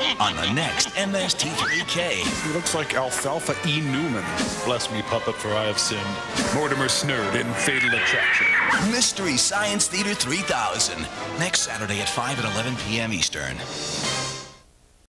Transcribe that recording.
on the next MST3K. He looks like Alfalfa E. Newman. Bless me, puppet, for I have sinned. Mortimer Snurd in Fatal Attraction. Mystery Science Theater 3000. Next Saturday at 5 and 11 p.m. Eastern.